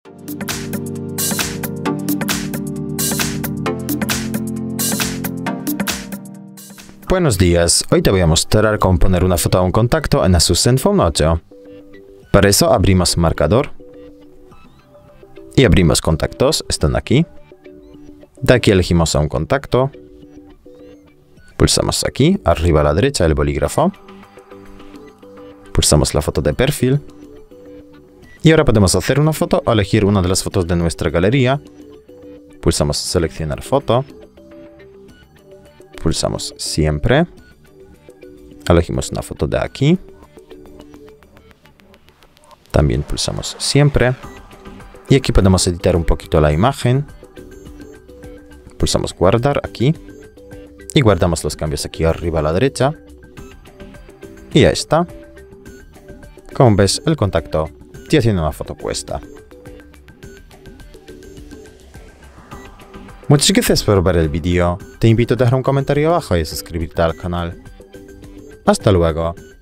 Buenos días, hoy te voy a mostrar cómo poner una foto a un contacto en Asus ZenFone 8. Para eso abrimos marcador y abrimos contactos, están aquí. De aquí elegimos a un contacto, pulsamos aquí, arriba a la derecha el bolígrafo, pulsamos la foto de perfil y ahora podemos hacer una foto o elegir una de las fotos de nuestra galería. Pulsamos seleccionar foto. Pulsamos siempre, elegimos una foto de aquí, también pulsamos siempre, y aquí podemos editar un poquito la imagen, pulsamos guardar aquí, y guardamos los cambios aquí arriba a la derecha, y ya está. Como ves, el contacto ya tiene una foto puesta. Muchas gracias por ver el vídeo, te invito a dejar un comentario abajo y a suscribirte al canal. Hasta luego.